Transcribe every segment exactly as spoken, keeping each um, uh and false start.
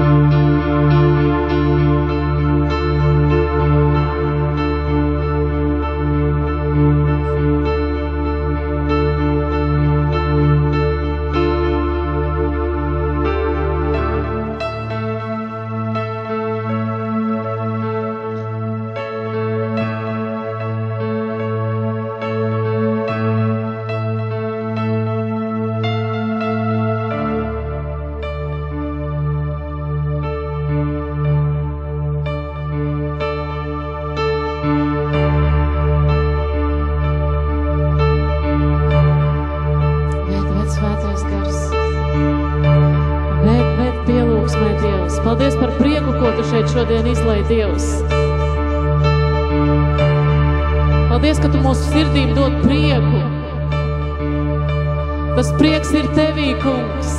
Paldies par prieku, ko tu šeit šodien izlai, Dievs. Paldies, ka tu mūsu sirdīm dod prieku. Tas prieks ir tevī, Kungs.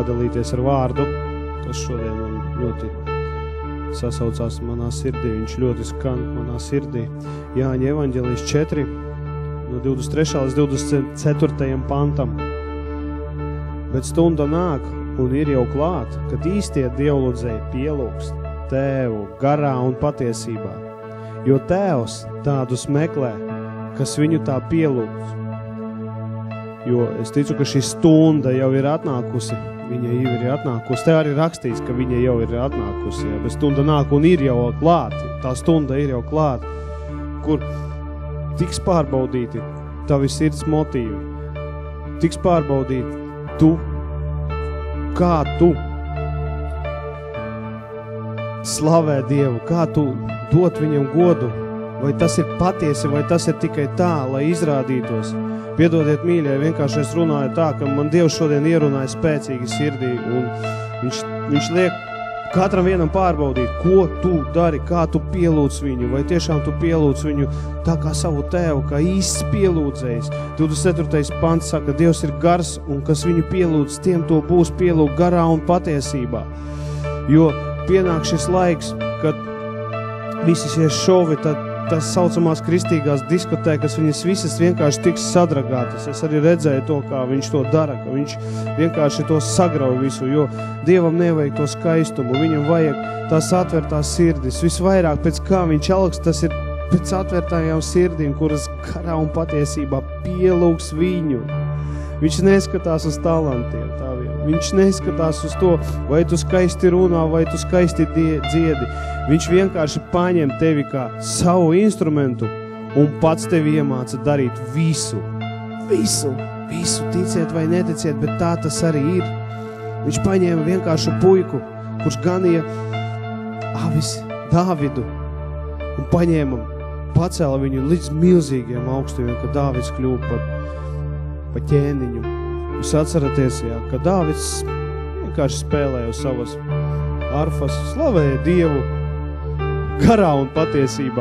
padalīties ar vārdu, kas šodien man ļoti sasaucās manā sirdī. Viņš ļoti skan manā sirdī. Jāņa evaņģelijas četri, no divdesmit trešā līdz divdesmit ceturtajam pantam. Bet stunda nāk un ir jau klāt, kad īstie dievlūdzēji pielūgst Tēvu garā un patiesībā. Jo Tēvs tādus meklē, kas viņu tā pielūdz. Jo es ticu, ka šī stunda jau ir atnākusi. Viņa jau ir atnākusi. Te arī rakstīts, ka viņa jau ir atnākusi. Ja? Bet stunda nāk un ir jau klāt. Tā stunda ir jau klāt, kur tiks pārbaudīti tavi sirds motīvi. Tiks pārbaudīti tu, kā tu slavē Dievu, kā tu dot viņam godu, vai tas ir patiesi, vai tas ir tikai tā, lai izrādītos. Piedodiet, mīļie, vienkārši es runāju tā, ka man Dievs šodien ierunāja spēcīgi sirdī, un viņš, viņš liek katram vienam pārbaudīt, ko tu dari, kā tu pielūdz viņu, vai tiešām tu pielūdz viņu tā kā savu Tēvu, kā īsts pielūdzējs. divdesmit ceturtais pants saka, Dievs ir gars, un kas viņu pielūdz, tiem to būs pielūgt garā un patiesībā. Jo pienāk šis laiks, kad visi šie šovi, tad tas saucamās kristīgās diskotēkas, viņas visas vienkārši tiks sadragātas. Es arī redzēju to, kā viņš to dara, ka viņš vienkārši to sagrauj visu, jo Dievam nevajag to skaistumu, viņam vajag tās atvērtās sirdis. Visvairāk pēc kā viņš algs, tas ir pēc atvērtājām sirdīm, kuras garā un patiesībā pielūgs viņu. Viņš neskatās uz talantiem taviem. Viņš neskatās uz to, vai tu skaisti runā, vai tu skaisti dziedi. Viņš vienkārši paņem tevi kā savu instrumentu un pats tevi iemāca darīt visu. Visu, visu, ticiet vai neticiet, bet tā tas arī ir. Viņš paņēma vienkāršu puiku, kurš ganīja avis Dāvidu un paņēma, pacēla viņu līdz milzīgiem augstiem, kad Dāvids kļuva par pa ķēniņu. Jūs atceraties, jā, ka Dāvids vienkārši spēlēja uz savas arfas, slavēja Dievu garā un patiesībā.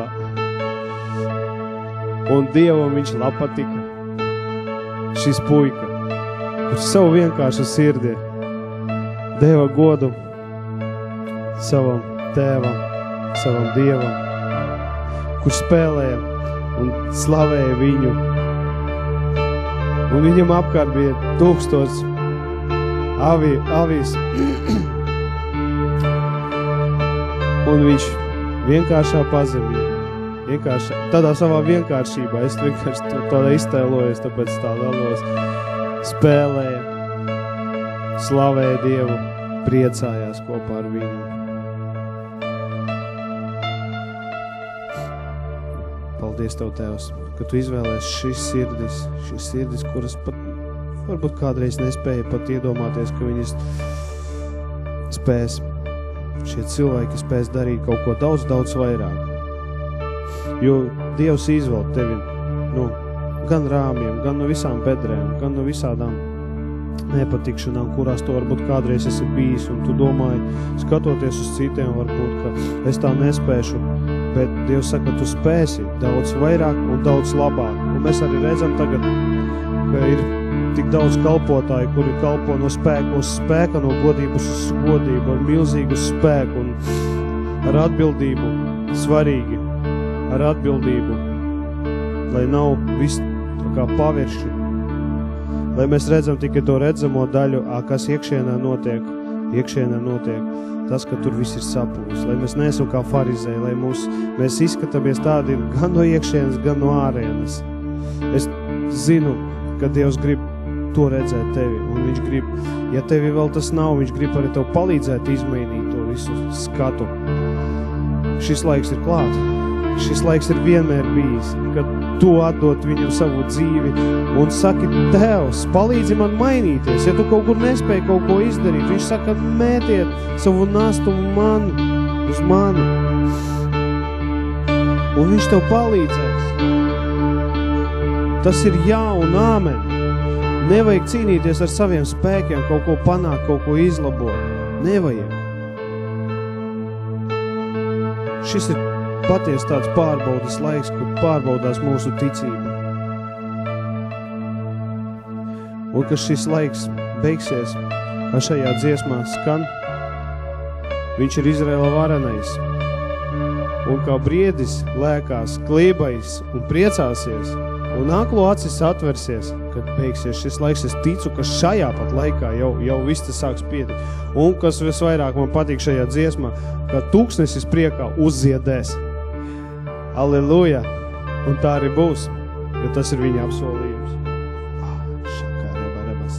Un Dievam viņš patika šis puika, kurš savu vienkāršu sirdi deva godu savam tēvam, savam Dievam, kurš spēlēja un slavēja viņu. Un viņam apkārt bija tūkstots avi, avis. Un viņš vienkāršā pazemī, vienkāršā, tādā savā vienkāršībā, es vienkārši to, tādā iztēlojos, tāpēc tā dalos, spēlēja, slavēja Dievu, priecājās kopā ar viņu. Paldies Tev, Tēvs, ka Tu izvēlēsi šīs sirdis, šīs sirdis, kuras pat varbūt kādreiz nespēja pat iedomāties, ka viņas spēs, šie cilvēki spēs darīt kaut ko daudz, daudz vairāk. Jo Dievs izvēl tevi no gan rāmjiem, gan no visām bedrēm, gan no visādām nepatikšanām, kurās tu varbūt kādreiz esi bijis, un tu domāji, skatoties uz citiem, varbūt, ka es tā nespēšu, bet Dievs saka, tu spēsi daudz vairāk un daudz labāk. Un mēs arī redzam tagad, ka ir tik daudz kalpotāju, kuri kalpo no spēka uz spēka, no godības uz godību, ar milzīgu spēku un ar atbildību, svarīgi, ar atbildību, lai nav viss tā kā pavirši, lai mēs redzam tikai to redzamo daļu, kas iekšienā notiek, iekšienā notiek, tas, ka tur viss ir sapūs, lai mēs neesam kā farizēji, lai mūs, mēs izskatāmies tādi gan no iekšienes, gan no ārienes. Es zinu, ka Dievs grib to redzēt tevi, un viņš grib, ja tevi vēl tas nav, viņš grib arī tev palīdzēt izmainīt to visu skatu. Šis laiks ir klāt, šis laiks ir vienmēr bijis, kad tu atdot viņam savu dzīvi un saki, Tēvs, palīdzi man mainīties. Ja tu kaut kur nespēji kaut ko izdarīt, viņš saka, mētiet savu nastu man, uz mani. Un viņš tev palīdzēs. Tas ir jā un āmen. Nevajag cīnīties ar saviem spēkiem, kaut ko panākt, kaut ko izlabot. Nevajag. Šis ir patiesi tāds pārbaudas laiks, kad pārbaudās mūsu ticība. Un kad šis laiks beigsies, kā šajā dziesmā skan, viņš ir Izraela varenais. Un kā briedis lēkās, klībais un priecāsies, un aklo acis atversies, kad beigsies šis laiks. Es ticu, ka šajā pat laikā jau, jau viss tas sāks pietikt. Un kas visvairāk man patīk šajā dziesmā, ka tūkstnesis priekā uzziedēs. Alleluja! Un tā arī būs, jo tas ir viņa apsolījums. Ah, šakā reba rebas.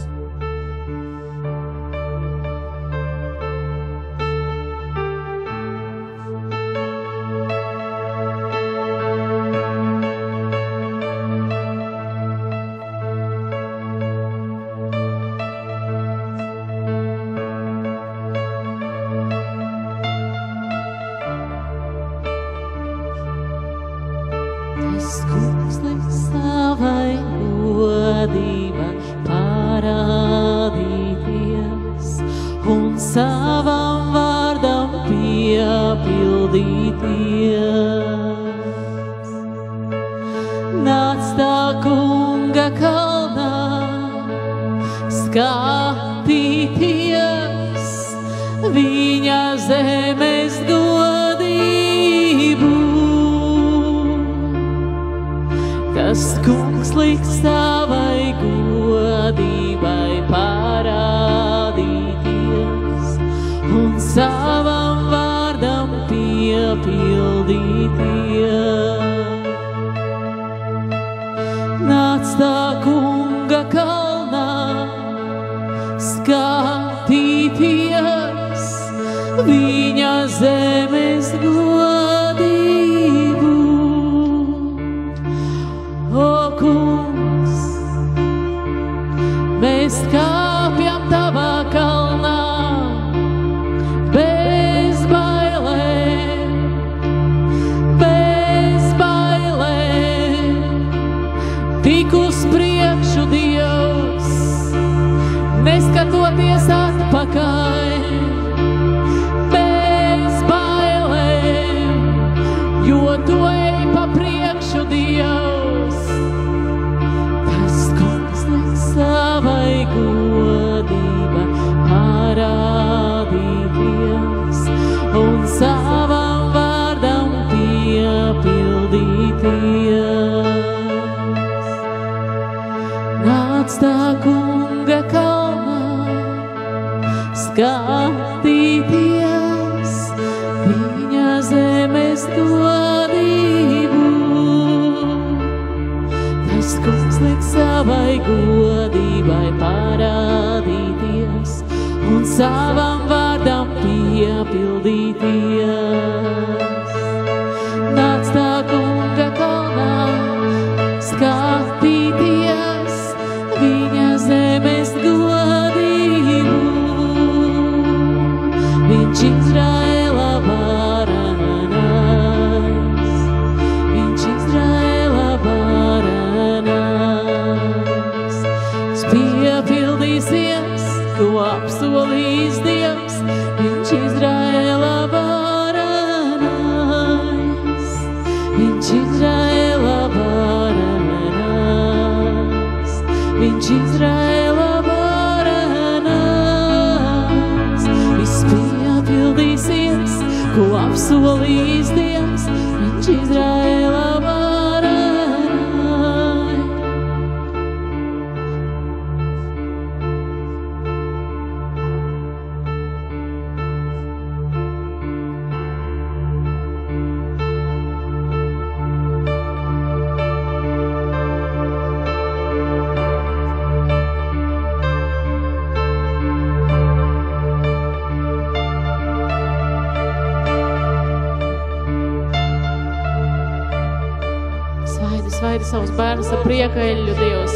Svaidi savus bērnus ar prieka eļļu, Dievs.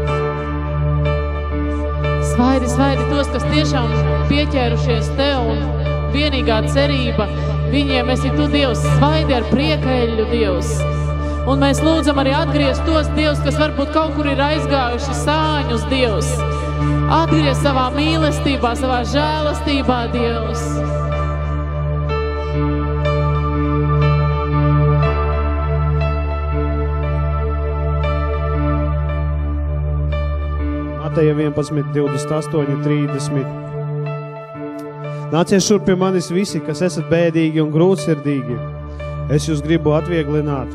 Svaidi, svaidi tos, kas tiešām pieķērušies Tev un vienīgā cerība viņiem esi Tu, Dievs. Svaidi ar prieka eļļu, Dievs. Un mēs lūdzam arī atgriezt tos, Dievs, kas varbūt kaut kur ir aizgājuši sāņus, Dievs. Atgriezt savā mīlestībā, savā žēlastībā, Dievs. Mateja vienpadsmit, divdesmit astoņi, trīsdesmit. Nāciet šur pie manis visi, kas esat bēdīgi un grūtsirdīgi. Es jūs gribu atvieglināt.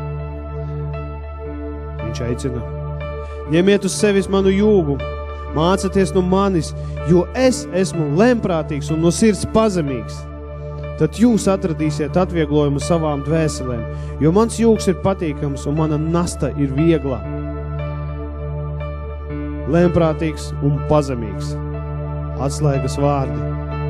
Viņš aicina. Ņemiet uz sevis manu jūgu, mācaties no manis, jo es esmu lemprātīgs un no sirds pazemīgs. Tad jūs atradīsiet atvieglojumu savām dvēselēm, jo mans jūgs ir patīkams un mana nasta ir viegla. Lemprātīgs un pazemīgs. Atslēgas vārdi.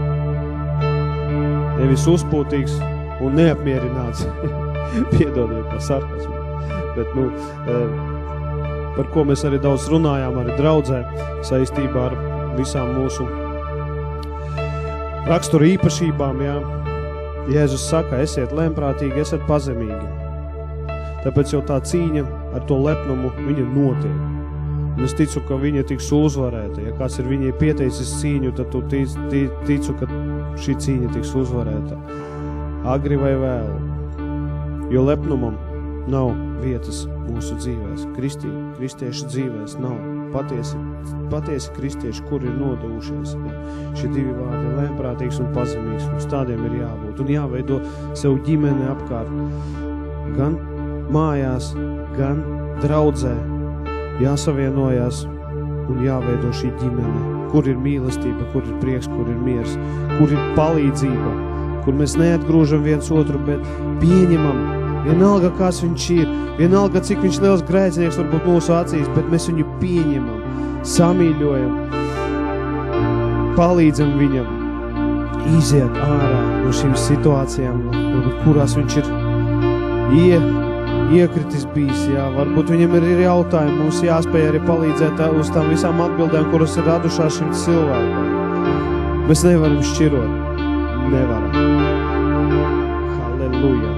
Nevis uzpūtīgs un neapmierināts. Piedodiet par sarkasmu. Bet, nu, par ko mēs arī daudz runājām, arī draudzē, saistībā ar visām mūsu rakstura īpašībām, jā. Jēzus saka, esiet lemprātīgi, esat pazemīgi. Tāpēc jau tā cīņa ar to lepnumu, viņa notiek. Un es ticu, ka viņa tiks uzvarēta. Ja kāds ir viņai pieteicis cīņu, tad tu tic, tic, ticu, ka šī cīņa tiks uzvarēta. Agri vai vēl. Jo lepnumam nav vietas mūsu dzīvēs. Kristī, kristiešu dzīvēs nav. Patiesi, patiesi kristieši, kur ir nodevušies. Šie divi vārdi - lemprātīgs un pazemīgs. Mums tādiem ir jābūt. Un jāveido sev ģimene apkārt. Gan mājās, gan draudzē. Jāsavienojās un jāveido šī ģimene, kur ir mīlestība, kur ir prieks, kur ir miers, kur ir palīdzība, kur mēs neatgrūžam viens otru, bet pieņemam, vienalga, kas viņš ir, vienalga, cik viņš liels grēcinieks varbūt mūsu acīs, bet mēs viņu pieņemam, samīļojam, palīdzam viņam, iziet ārā no šīm situācijām, kurās viņš ir ie, iekritis bijis, jā, varbūt viņam ir jautājumi, mums jāspēj arī palīdzēt uz tām visām atbildēm, kuras ir radušās šim cilvēkam. Mēs nevaram šķirot. Nevaram. Halleluja.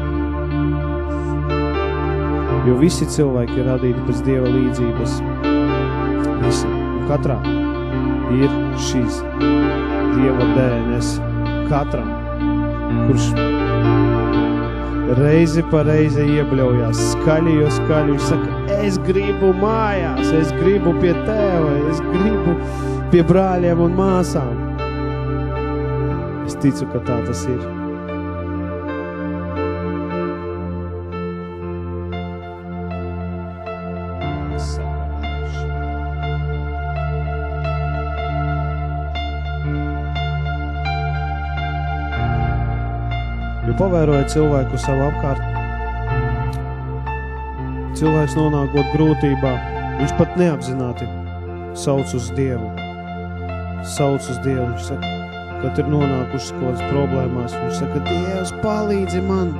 Jo visi cilvēki ir radīti pēc Dieva līdzības. Visi. Un katrā ir šīs Dieva D N S. Katram, kurš reizi pa reizi iebļaujās, skaļi, jo skaļi. Viņš saka, es gribu mājās, es gribu pie tēva, es gribu pie brāļiem un māsām. Es ticu, ka tā tas ir. Jo pavēroja cilvēku savu apkārt. Cilvēks nonākot grūtībā, viņš pat neapzināti sauc uz Dievu. Sauc uz Dievu, viņš saka, kad ir nonākušas kaut kādas problēmās, viņš saka, Dievs, palīdzi man.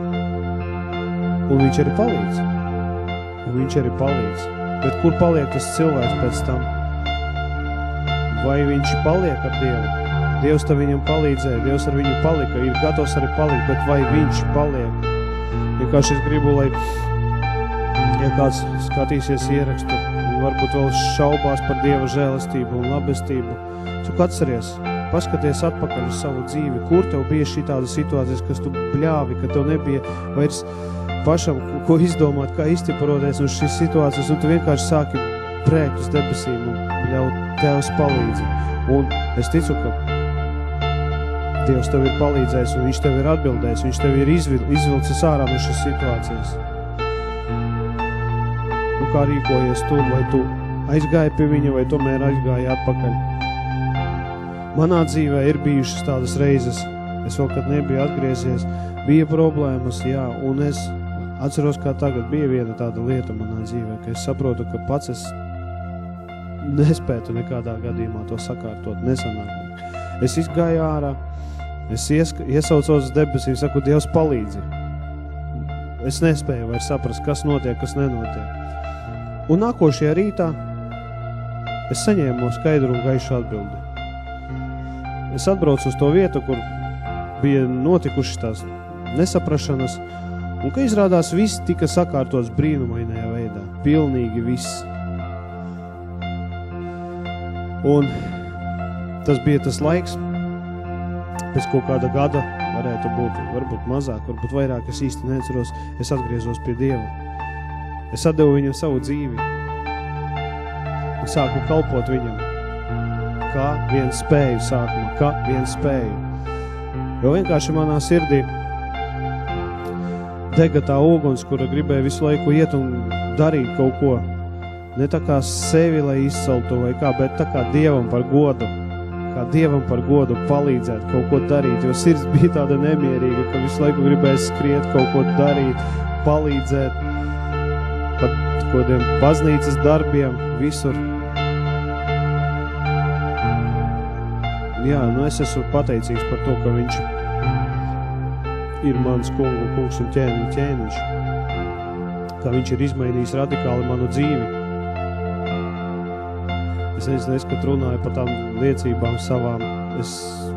Un viņš arī palīdz. Un viņš arī palīdz. Bet kur paliek tas cilvēks pēc tam? Vai viņš paliek ar Dievu? Dievs tā viņam palīdzēja, Dievs ar viņu palika, ir gatavs arī palikt, bet vai viņš paliek? Vienkārši es gribu, lai, ja kāds skatīsies ierakstu, varbūt vēl šaubās par Dieva žēlastību un labestību, tu atceries, paskaties atpakaļ uz savu dzīvi, kur tev bija šī tāda situācijas, kas tu bļāvi, ka tev nebija vairs pašam, ko izdomāt, kā iztiparoties uz šīs situācijas, un tu vienkārši sāki prēkt uz debesīm un bļaut Tevs palīdzi. Un es ticu, ka Dievs tev ir palīdzējis un viņš tev ir atbildējis, viņš tev ir izvil, izvilcis ārā no šīs situācijas. Nu, kā rīkojies tu, vai tu aizgāji pie viņa, vai tomēr aizgāji atpakaļ. Manā dzīvē ir bijušas tādas reizes, es vēl kad nebiju atgriezies, bija problēmas, jā, un es atceros, kā tagad bija viena tāda lieta manā dzīvē, ka es saprotu, ka pats es nespētu nekādā gadījumā to sakārtot, nesanāk. Es izgāju ārā, es iesaucos uz debesīm, saku, Dievs palīdzi. Es nespēju vairs saprast, kas notiek, kas nenotiek. Un nākošajā rītā es saņēmu skaidru un gaišu atbildi. Es atbraucu uz to vietu, kur bija notikušas tās nesaprašanas, un ka izrādās viss tika sakārtots brīnumainajā veidā. Pilnīgi viss. Un tas bija tas laiks, pēc kaut kāda gada, varētu būt, varbūt mazāk, varbūt vairāk, es īsti neatceros, es atgriezos pie Dieva. Es atdevu viņam savu dzīvi un sāku kalpot viņam kā vien spēju sākumā, kā vien spēju. Jo vienkārši manā sirdī dega tā uguns, kura gribēja visu laiku iet un darīt kaut ko. Ne tā kā sevi, lai izceltu vai kā, bet tā kā Dievam par godu. Kā Dievam par godu palīdzēt kaut ko darīt, jo sirds bija tāda nemierīga, ka visu laiku gribēja skriet, kaut ko darīt, palīdzēt, pat kodiem baznīcas darbiem, visur. Jā, nu es esmu pateicīgs par to, ka viņš ir mans kungu, kungs un ķēniņ, ķēniņš, ka viņš ir izmainījis radikāli manu dzīvi. Es nezinu, es, kad runāju par tām liecībām savām, es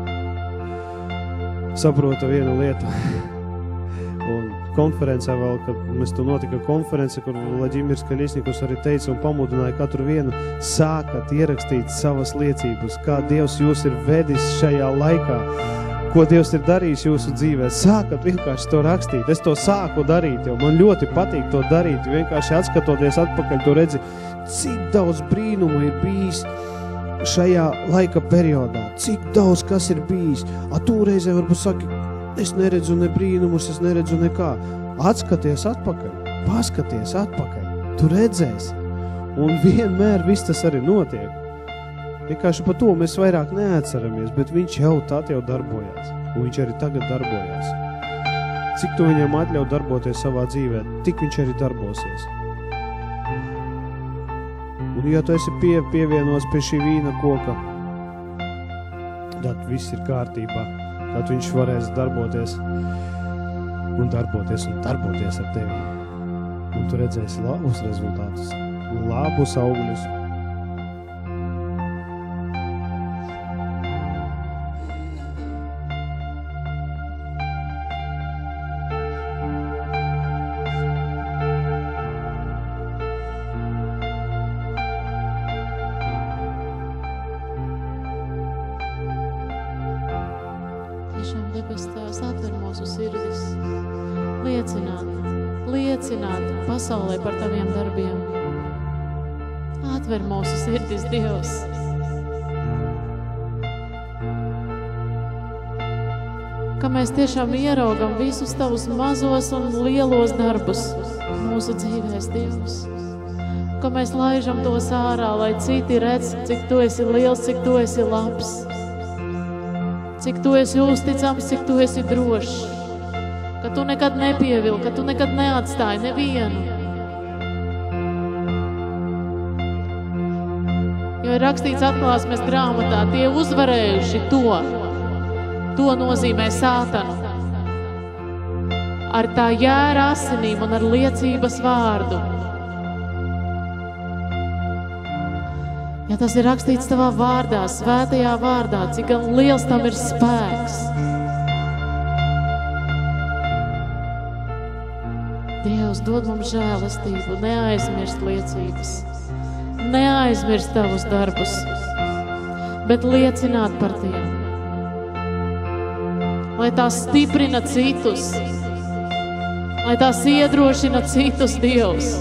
saprotu vienu lietu. Un konferencē vēl, kad mēs tu notika konference, kur Vladimirs Kaļiesnikus arī teica un pamudināja katru vienu, sākat ierakstīt savas liecības, kā Dievs jūs ir vedis šajā laikā, ko Dievs ir darījis jūsu dzīvē. Sākat vienkārši to rakstīt. Es to sāku darīt, jo man ļoti patīk to darīt. Vienkārši atskatoties atpakaļ, tu redzi, cik daudz brīnumu ir bijis šajā laika periodā. Cik daudz kas ir bijis. A tu reizē varbūt saki, es neredzu ne brīnumus, es neredzu nekā. Atskaties atpakaļ, paskaties atpakaļ. Tu redzēsi. Un vienmēr viss tas arī notiek. Vienkārši par to mēs vairāk neatceramies, bet viņš jau tad jau darbojās. Un viņš arī tagad darbojās. Cik tu viņam atļauj darboties savā dzīvē, tik viņš arī darbosies. Un ja tu esi pie, pievienos pie šī vīna koka, tad viss ir kārtībā. Tad viņš varēs darboties un darboties un darboties ar tevi. Un tu redzēsi labus rezultātus, labus augļus. Pasaulē par taviem darbiem. Atver mūsu sirdis, Dievs. Ka mēs tiešām ieraugam visus tavus mazos un lielos darbus mūsu dzīvēs, Dievs. Ka mēs laižam tos ārā, lai citi redz, cik tu esi liels, cik tu esi labs. Cik tu esi uzticams, cik tu esi drošs. Ka tu nekad nepievilki, ka tu nekad neatstāji nevienu. Jo ir rakstīts atklāsmes grāmatā, tie uzvarējuši to, to nozīmē sātanu. Ar tā jēra asinīm un ar liecības vārdu. Ja tas ir rakstīts tavā vārdā, svētajā vārdā, cik gan liels tam ir spēks. Dievs, dod mums žēlastību, neaizmirst liecības, neaizmirst tavus darbus, bet liecināt par tiem. Lai tās stiprina citus, lai tās iedrošina citus, Dievs.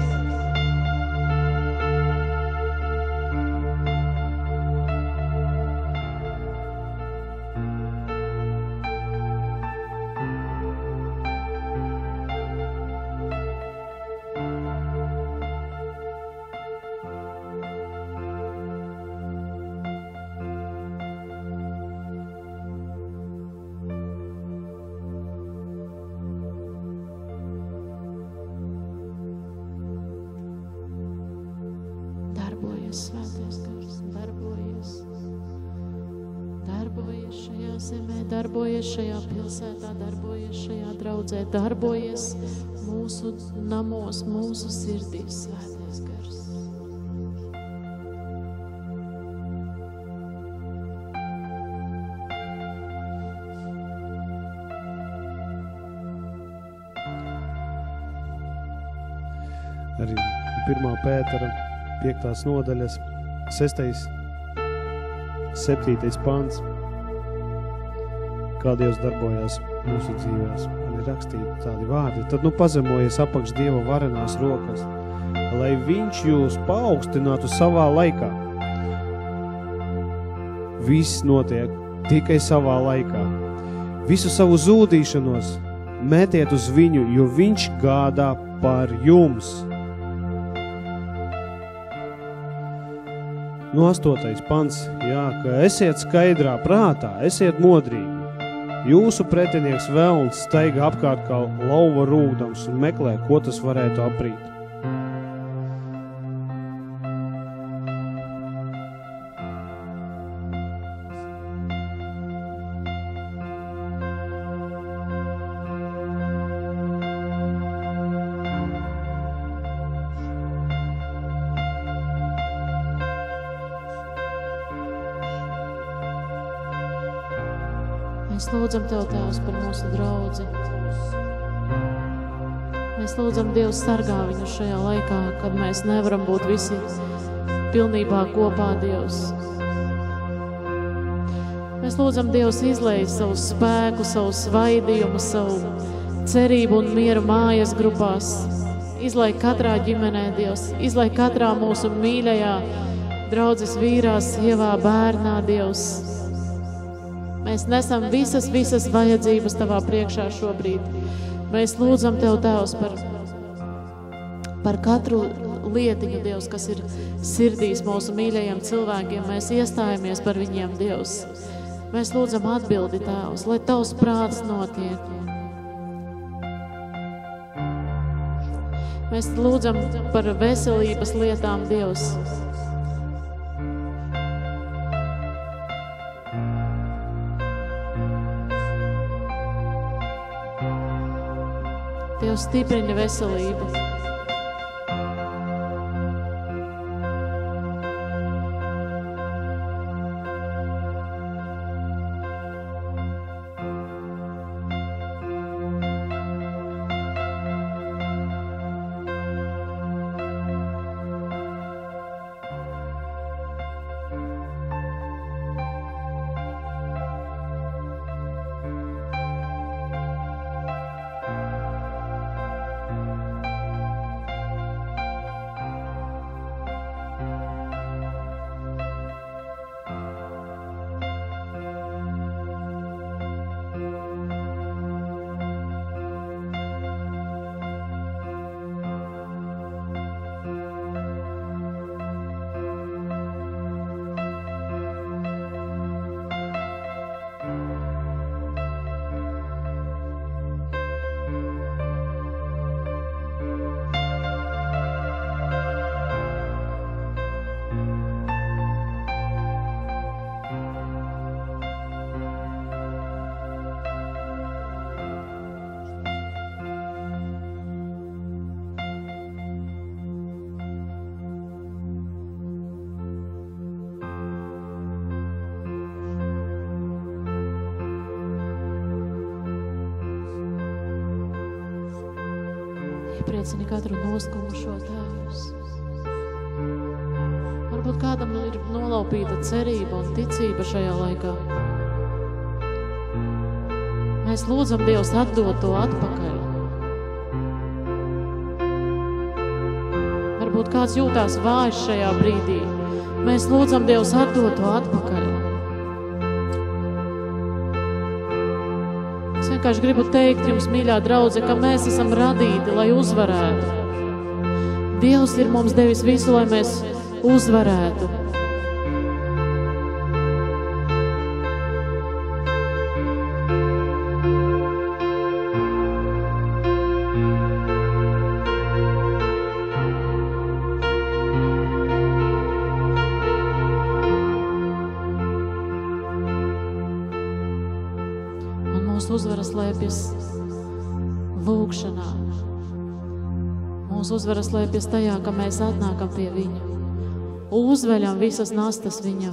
Svētais gars, darbojies, darbojies šajā zemē, darbojies šajā pilsētā, darbojies šajā draudzē, darbojies mūsu namos, mūsu sirdīs, svētais gars. Arī pirmā Pētera piektās nodaļas, sestais, septītais pants, kā Dievs darbojās mūsu dzīvēs. Man ir rakstīti tādi vārdi. Tad nu pazemojies apakš Dieva varenās rokas, lai viņš jūs paaugstinātu savā laikā. viss notiek tikai savā laikā. Visu savu zūdīšanos metiet uz viņu, jo viņš gādā par jums. No astotais pants, jā, ka esiet skaidrā prātā, esiet modrīgi. Jūsu pretinieks velns staiga apkārt kā lauva rūgdams un meklē, ko tas varētu aprīt. Mēs lūdzam Tev, Tēvs, par mūsu draudzi. Mēs lūdzam, Dievs, sargā viņu šajā laikā, kad mēs nevaram būt visi pilnībā kopā, Dievs. Mēs lūdzam, Dievs, izlej savu spēku, savu svaidījumu, savu cerību un mieru mājas grupās. Izlej katrā ģimenē, Dievs. Izlej katrā mūsu mīļajā draudzes vīrā, sievā, bērnā, Dievs. Mēs nesam visas, visas vajadzības Tavā priekšā šobrīd. Mēs lūdzam Tev, Tēvs, par, par katru lietiņu, Dievs, kas ir sirdīs mūsu mīļajiem cilvēkiem. Mēs iestājamies par viņiem, Dievs. Mēs lūdzam atbildi, Tēvs, lai Tavs prāts notiek. Mēs lūdzam par veselības lietām, Dievs. Dievs, stiprini veselību. Iepriecini katru noskumušo, Tēvs. Varbūt kādam ir nolaupīta cerība un ticība šajā laikā. Mēs lūdzam, Dievs, atdot to atpakaļ. Varbūt kāds jūtās vājš šajā brīdī. Mēs lūdzam, Dievs, atdot to atpakaļ. Es vienkārši gribu teikt jums, mīļā draudze, ka mēs esam radīti, lai uzvarētu. Dievs ir mums devis visu, lai mēs uzvarētu. Uzvara slēpjas lūgšanā. Mūsu uzvara slēpjas tajā, ka mēs atnākam pie viņa. Uzveļam visas nastas viņam.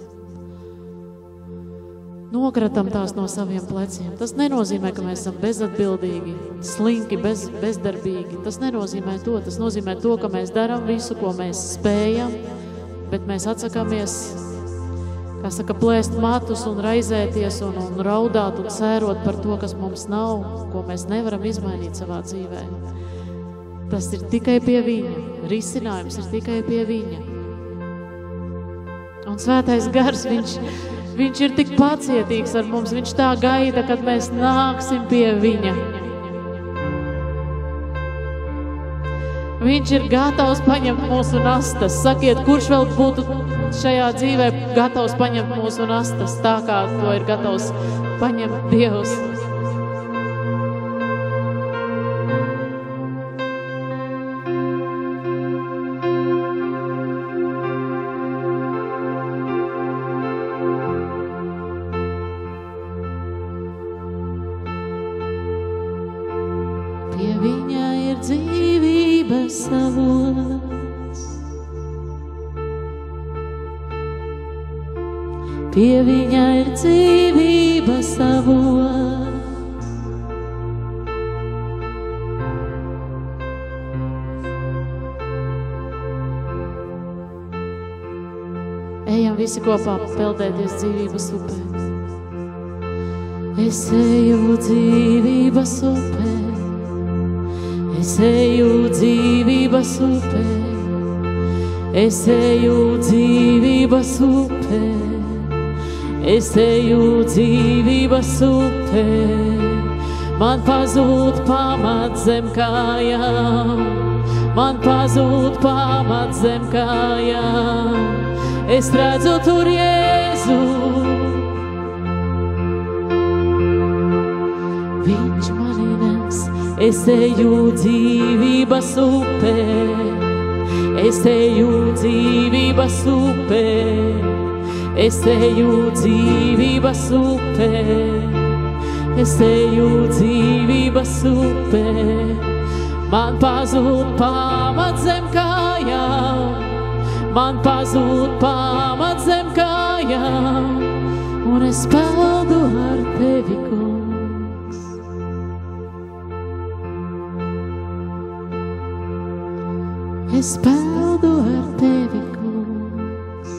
Nokratam tās no saviem pleciem. Tas nenozīmē, ka mēs esam bezatbildīgi, slinki, bez, bezdarbīgi. Tas nenozīmē to. Tas nozīmē to, ka mēs darām visu, ko mēs spējam, bet mēs atsakāmies, kā saka, plēst matus un raizēties un, un raudāt un sērot par to, kas mums nav, ko mēs nevaram izmainīt savā dzīvē. Tas ir tikai pie viņa. Risinājums ir tikai pie viņa. Un svētais gars, viņš, viņš ir tik pacietīgs ar mums, viņš tā gaida, kad mēs nāksim pie viņa. Viņš ir gatavs paņemt mūsu nastas. Sakiet, kurš vēl būtu šajā dzīvē gatavs paņemt mūsu nastas, tā kā to ir gatavs paņemt Dievs. Pie viņa ir dzīvības avots. Pie viņa ir dzīvības avots. Ejam visi kopā peldēties dzīvības upē. Es eju dzīvības upē. Es eju dzīvības upē, es eju dzīvības upē, es eju dzīvības upē, man pazūd pamat zem kājām, man pazūd pamat zem kājām, es redzu tur Jēzu. Viņš mani nes. Es eju dzīvības upē, es eju dzīvības upē, es eju dzīvības upē, es eju dzīvības upē, man pazūd pamat zem kājām, man pazūd pamat zem kājām, un es peldu ar tevi, kungs. Es peldu ar tevi, kungs.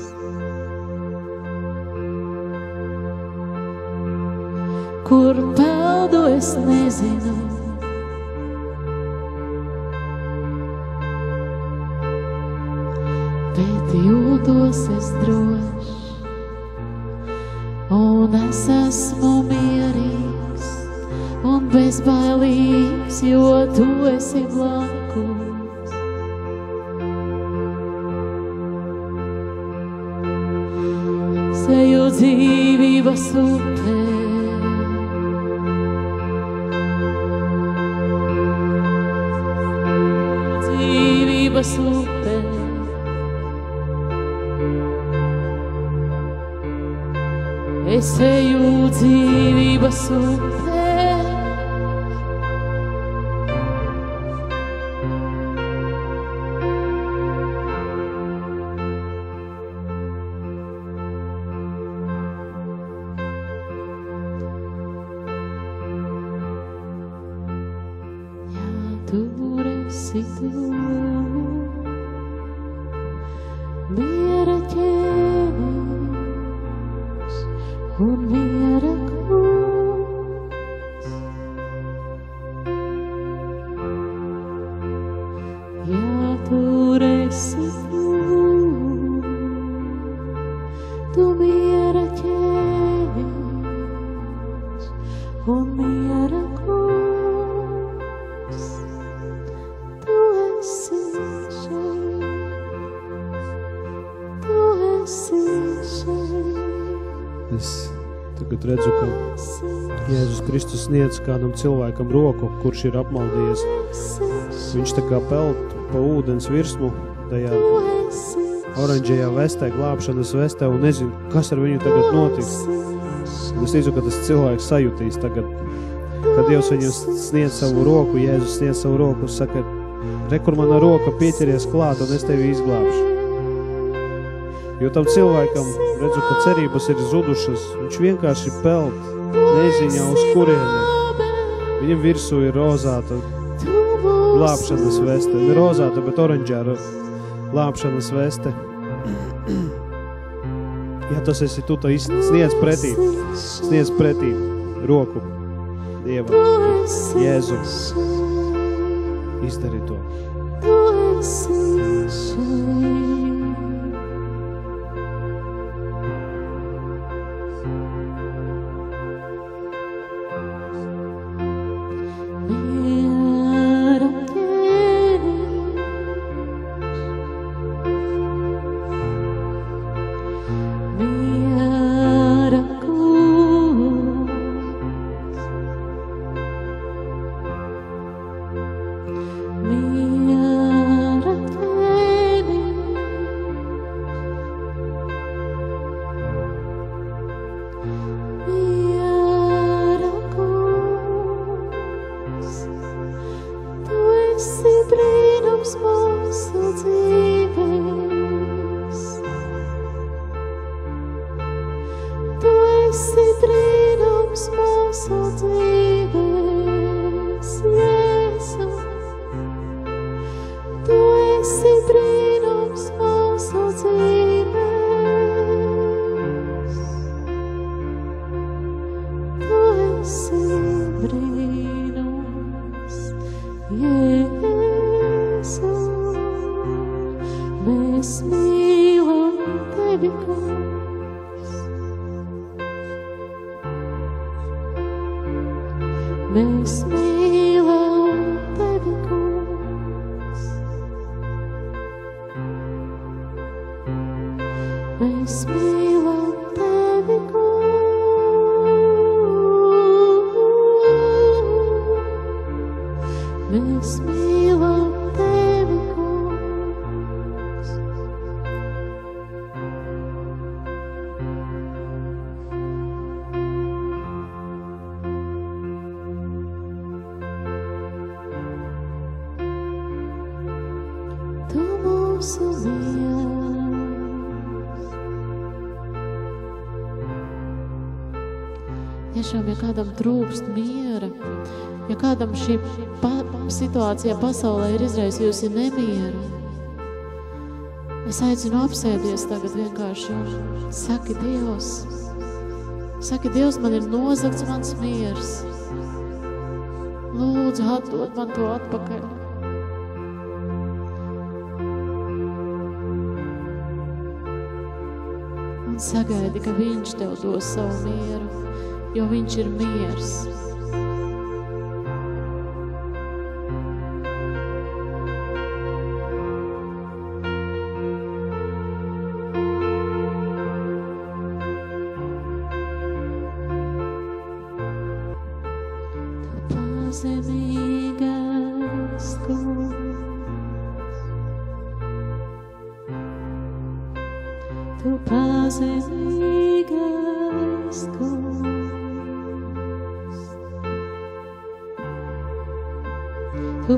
Kur peldu es nezinu, bet jūtos es drošs, un es esmu mierīgs un bezbailīgs, jo tu esi blakus. Eju dzīvības upē, dzīvības upē, es eju dzīvības upē. Tur esi tu, miera ķēniņš un miera kungs. Jā, tur esi tu, tu miera ķēniņš un miera kungs. Es tagad redzu, ka Jēzus Kristus sniedz kādam cilvēkam roku, kurš ir apmaldījies. Viņš tā kā peld pa ūdens virsmu, tajā oranžajā vestē, glābšanas vestē, un nezinu, kas ar viņu tagad notiks. Un es ticu, ka tas cilvēks sajutīs tagad, kad Dievs viņam sniedz savu roku, Jēzus sniedz savu roku, saka, re, kur mana roka, pieķeries klāt, un es tevi izglābšu. Jo tam cilvēkam, redzu, ka cerības ir zudušas, viņš vienkārši peld, neziņā uz kurieni. Viņam virsū ir rozāta glābšanas veste, ne rozāta, bet oranžāra glābšanas veste. Ja tas esi tu, tā sniedz pretī, sniedz pretī roku Dievam, Jēzu, izdari to. esi brīnums, Jēzu. Mēs mīlam tevi, kungs. Mēs mīlam tevi, kungs. Mēs mīlam tevi, kungs. Mēs mīlam tevi, kungs. Tu mūsu miers. Tiešām, ja kādam trūkst miera, ja kādam šī pa situācija pasaulē ir izraisījusi nemieru, es aicinu apsēties tagad vienkārši un saki, Dievs, saki, Dievs, man ir nozagts mans miers. Lūdzu, atdod man to atpakaļ. Un sagaidi, ka viņš tev dos savu mieru, jo viņš ir miers. Pazemīgais kungs, tu pazemīgais kungs, tu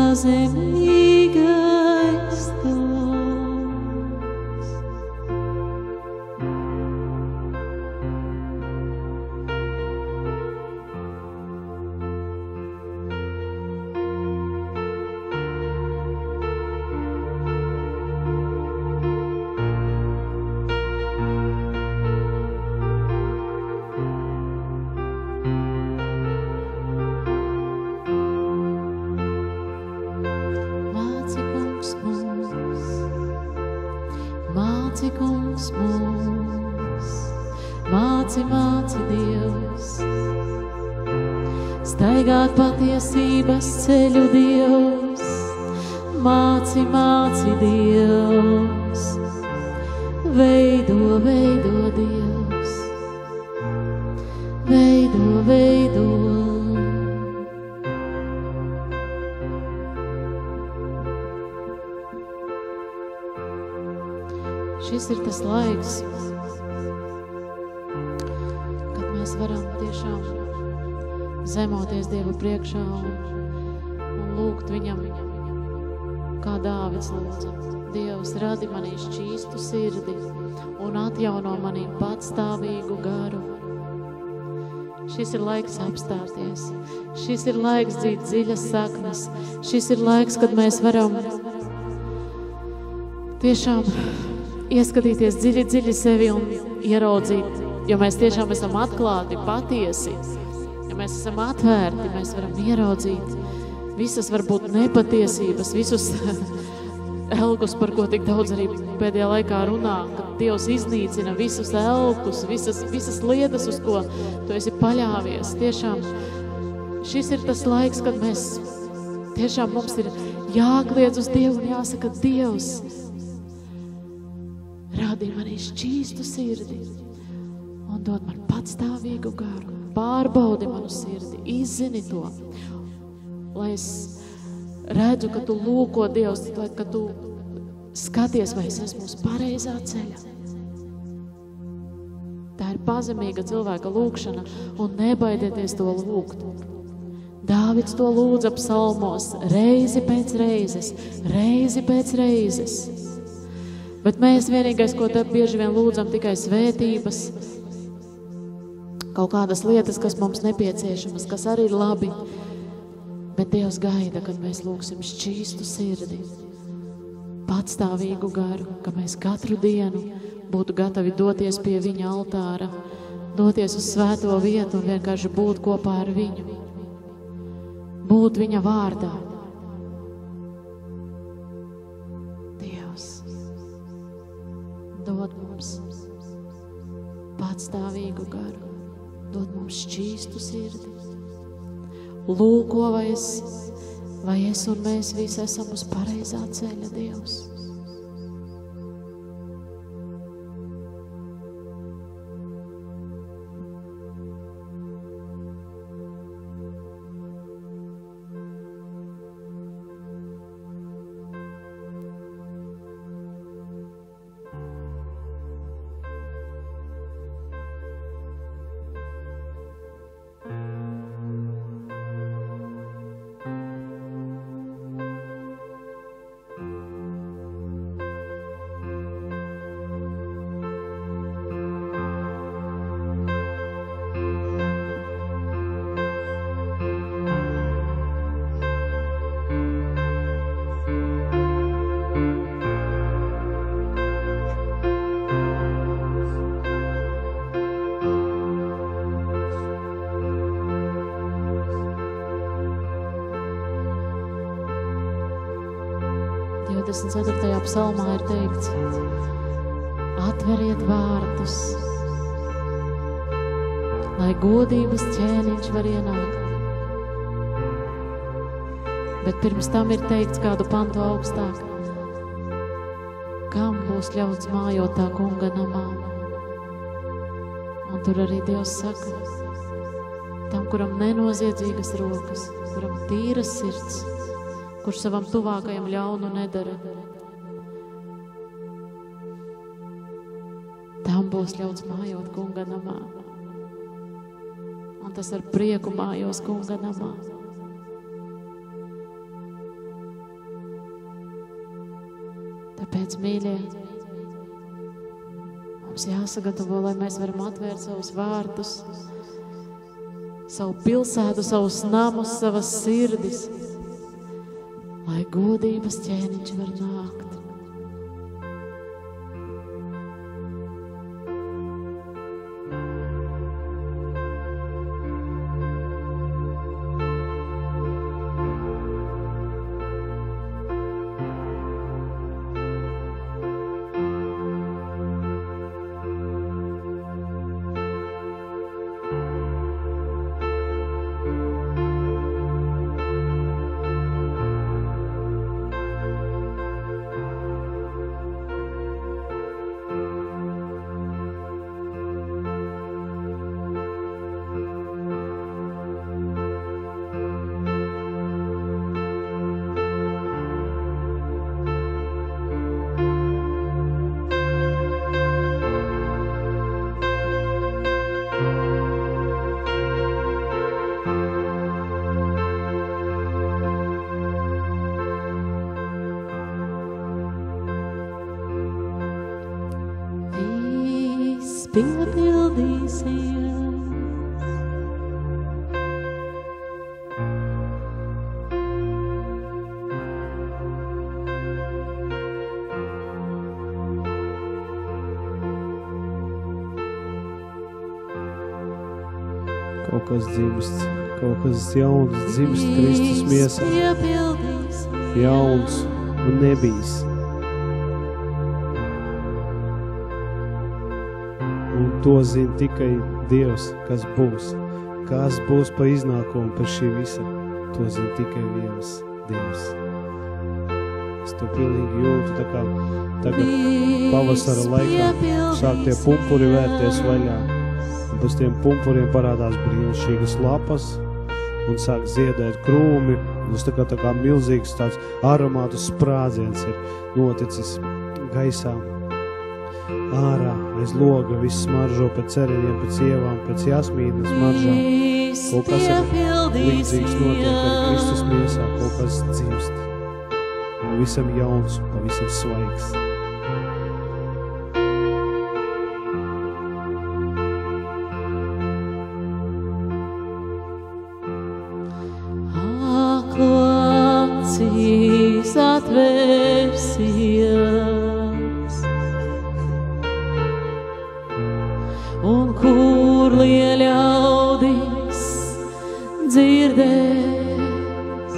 pazemīgais kungs. Māci, kungs, mūs, māci, māci, Dievs, staigāt patiesības ceļu, Dievs, māci, māci, Dievs, veido, veido, Dievs, veido, veido. Šis ir tas laiks, kad mēs varam tiešām zemoties Dieva priekšā un, un lūgt viņam, kā Dāvids lūdza. Dievs, radi manī šķīstu sirdi un atjauno manī patstāvīgu garu. Šis ir laiks apstāties. Šis ir laiks dzīt dziļas saknes. Šis ir laiks, kad mēs varam tiešām ieskatīties dziļi, dziļi sevi un ieraudzīt, jo mēs tiešām esam atklāti, patiesi, ja mēs esam atvērti, mēs varam ieraudzīt visas varbūt nepatiesības, visus elkus, par ko tik daudz arī pēdējā laikā runā, kad Dievs iznīcina visus elkus, visas, visas lietas, uz ko tu esi paļāvies. Tiešām šis ir tas laiks, kad mēs tiešām mums ir jākliedz uz Dievu un jāsaka, Dievs, rādi manī šķīstu sirdi un dod man patstāvīgu garu. Pārbaudi manu sirdi, izzini to, lai es redzu, ka tu lūko Dievs, ka tu skaties, vai es esmu uz pareizā ceļa. Tā ir pazemīga cilvēka lūkšana un nebaidieties to lūgt. Dāvids to lūdza psalmos reizi pēc reizes, reizi pēc reizes. Bet mēs vienīgais, ko te bieži vien lūdzam, tikai svētības, kaut kādas lietas, kas mums nepieciešamas, kas arī ir labi. Bet Dievs gaida, kad mēs lūksim šķīstu sirdi, patstāvīgu garu, ka mēs katru dienu būtu gatavi doties pie viņa altāra doties uz svēto vietu un vienkārši būt kopā ar viņu. Būt viņa vārdā. Dievs, dod mums patstāvīgu garu, dod mums šķīstu sirdi. Lūko, vai es, vai es un mēs visi esam uz pareizā ceļa, Dievs. divdesmit ceturtajā psalmā ir teikts: atveriet vārtus, lai godības ķēniņš var ienākt. Bet pirms tam ir teikts kādu pantu augstāk: kam būs ļauts mājot tā kunga namā? Un tur arī Dievs saka: tam, kuram nenoziedzīgas rokas, kuram tīras sirds, kurš savam tuvākajam ļaunu nedara. Tam būs ļauts mājot kunga namā. Un tas ar prieku mājos kunga namā. Tāpēc, mīļie, mums jāsagatavo, lai mēs varam atvērt savus vārtus, savu pilsētu, savus namus, savas sirdis, lai godības ķēniņš var nākt. Piepildīsies. Kaut kas dzimst, kaut kas jauns dzimst Kristus miesā. Jauns un nebijs. To zina tikai Dievs, kas būs. Kas būs pa iznākumu par šī visa. To zina tikai viens Dievs. Es to pilnīgi jūtu, tā kā tagad pavasara laikā sāk tie pumpuri vērties vaļā. Un pēc tiem pumpuriem parādās brīnišķīgas lapas un sāk ziedēt krūmi. Un tā kā, tā kā milzīgs tāds aromātu sprādziens ir noticis gaisā. Ārā, aiz loga, viss smaržo pēc cereņiem, pēc ievām, pēc jasmīnas smaržām. Kaut kas ir līdzīgs notiek ar Kristus miesā, kaut kas dzimst. Pavisam jauns, pavisam svaigs. Aklo acīs atvērsies, un kur dzirdēs.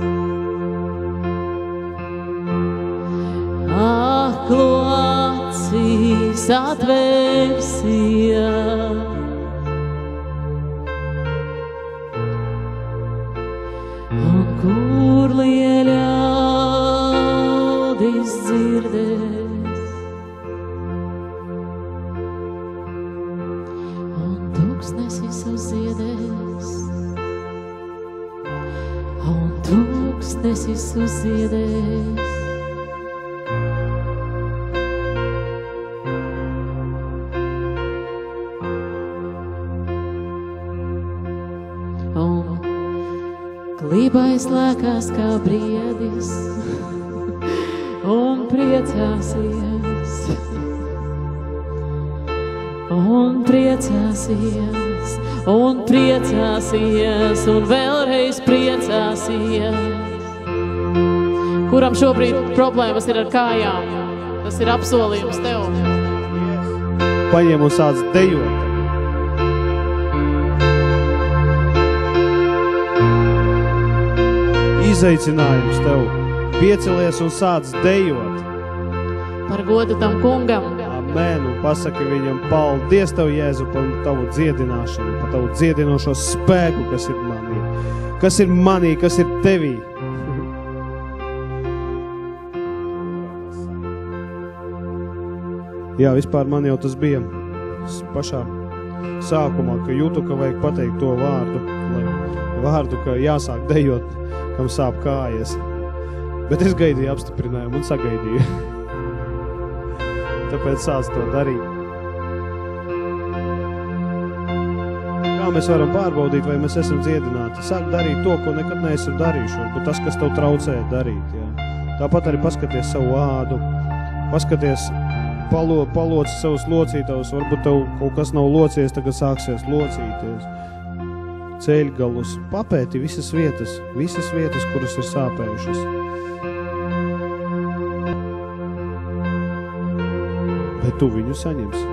Aklo acīs atvērsies. Un kur lieļaudis dzirdēs. Un tūkstnesis uzziedēs. Un tūkstnesis uzziedēs. Klībais lēkās kā briedis un priecāsies, un priecāsies, un priecāsies, un vēlreiz priecāsies. Kuram šobrīd problēmas ir ar kājām? Tas ir apsolījums tev. Paņem un sāc dejot. Izaicinājums tev. Piecelies un sāc dejot. Par godu tam kungam. Amen. Un pasaki viņam paldies tev, Jēzu, par tavu dziedināšanu, par tavu dziedinošo spēku, kas ir manī. Kas ir manī, kas ir tevī. Jā, vispār man jau tas bija pašā sākumā, ka jūtu, ka vajag pateikt to vārdu, lai vārdu, ka jāsāk dejot, kam sāp kājas. Bet es gaidīju apstiprinājumu un sagaidīju. Tāpēc sāc to darīt. Kā mēs varam pārbaudīt, vai mēs esam dziedināti? Sāk darīt to, ko nekad neesam darījuši. Varbūt tas, kas tev traucē darīt. Jā. Tāpat arī paskaties savu ādu. Paskaties, palo, paloci savus locītavus. Varbūt tev kaut kas nav locies, tagad sāksies locīties. Ceļgalus, papēti visas vietas, visas vietas, kuras ir sāpējušas. Bet tu viņu saņemsi.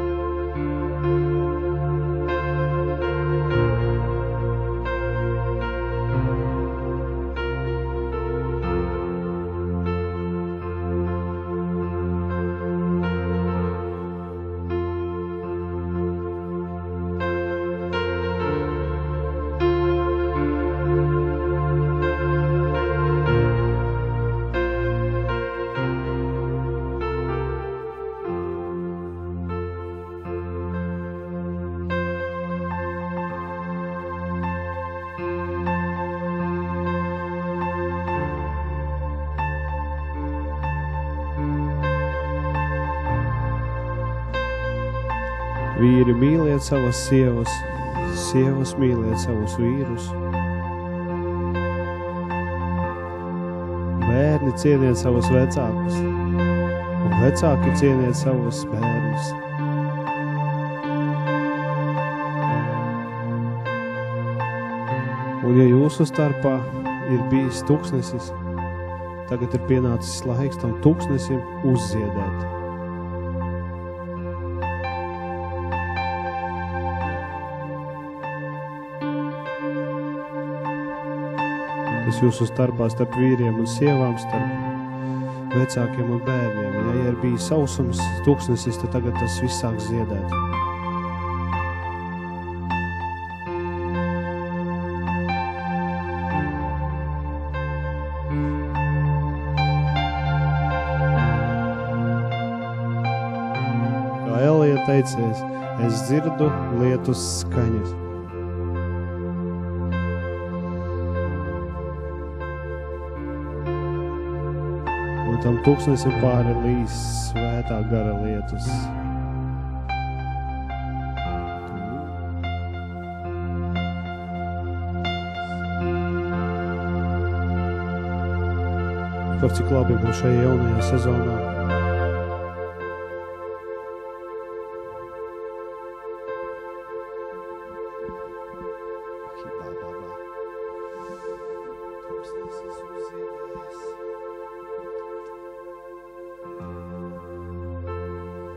Vīri, mīliet savas sievas, sievas mīliet savus vīrus. Bērni cieniet savus vecākus, un vecāki cieniet savus bērnus. Un ja jūsu starpā ir bijis tuksnesis, tagad ir pienācis laiks tam tuksnesim uzziedēt. Kas jūsu starpā starp vīriem un sievām, starp vecākiem un bērniem. Ja ir bijis sausums, tūkstnesis, tad tagad tas viss sāk ziedēt. Kā Elija teicies, es dzirdu lietus skaņas. Tam tūkstnesim pāri līs svētā gara lietus. Par cik labi būs šajā jaunajā sezonā.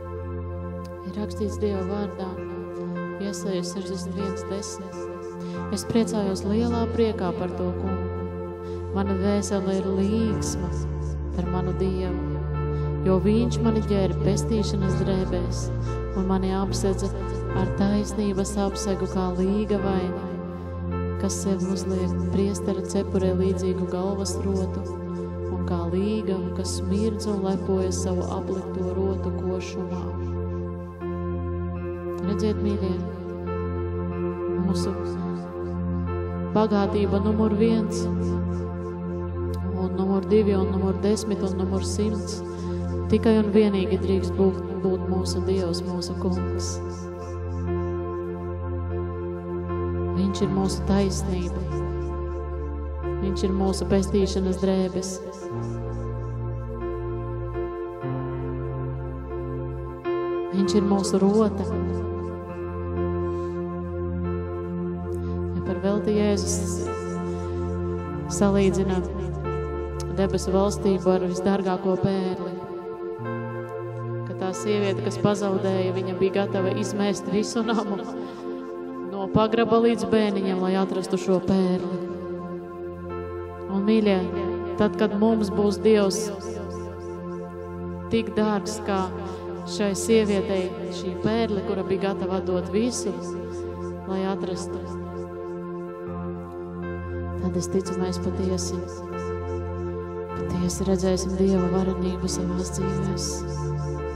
Rakstīts Dieva vārdā, Iesajas sešdesmit viens desmit. Es priecājos lielā priekā par to kungu. Mana dvēsele ir līgsma par manu Dievu, jo viņš mani ģēra pestīšanas drēbēs un mani apsedza ar taisnības apsegu kā līga vaini, kas sev uzliek priestera cepurē līdzīgu galvas rotu un kā līga, kas smirdz un lepojas savu aplikto rotu košumā. Redziet, mīļie, mūsu bagātība numur viens, un numur divi, un numur desmit, un numur simts. Tikai un vienīgi drīkst būt, būt mūsu Dievs, mūsu kungs. Viņš ir mūsu taisnība. Viņš ir mūsu pestīšanas drēbes. Viņš ir mūsu rota. Ja par velti Jēzus salīdzina debesu valstību ar visdārgāko pērli, ka tā sieviete, kas pazaudēja, viņa bija gatava izmēst visu namu no pagraba līdz bēniņam, lai atrastu šo pērli. Un, mīļie, tad, kad mums būs Dievs tik dārgs, kā šai sievietei šī pērle, kura bija gatava dot visu, lai atrastu, tad es ticu, mēs patiesi Patiesi redzēsim Dieva varenību savās dzīvēs.